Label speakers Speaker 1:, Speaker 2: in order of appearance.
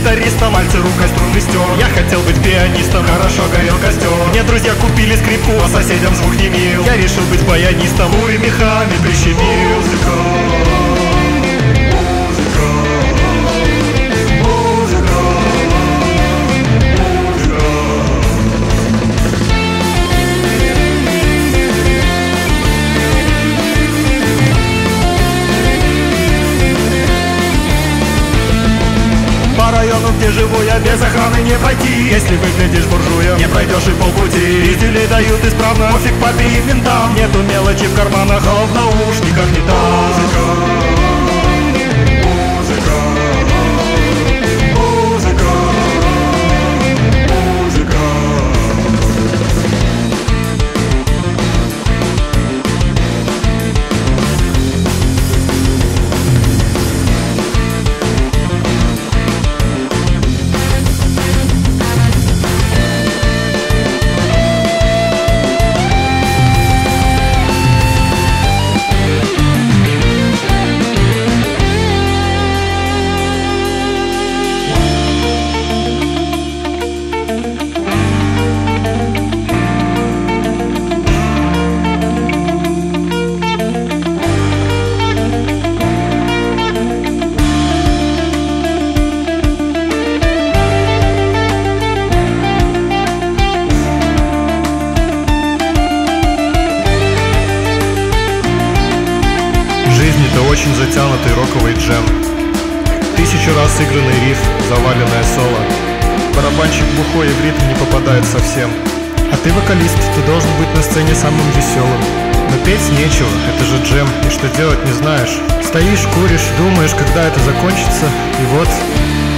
Speaker 1: гитаристом, пальцы рукой струны стер. Я хотел быть пианистом, хорошо горел костер. Мне друзья купили скрипку, а соседям звук не мил. Я решил быть баянистом, буря мехами прищемил. По району, где живу я, без охраны не пройти. Если выглядишь буржуем, не пройдешь и полпути. Пиздюлей дают исправно, пофиг папе и ментам. Нету мелочи в карманах, а в наушниках не там.
Speaker 2: Это очень затянутый роковый джем. 1000 раз сыгранный риф, заваленное соло. Барабанщик бухой и в ритм не попадает совсем. А ты вокалист, ты должен быть на сцене самым веселым. Но петь нечего, это же джем, и что делать не знаешь. Стоишь, куришь, думаешь, когда это закончится, и вот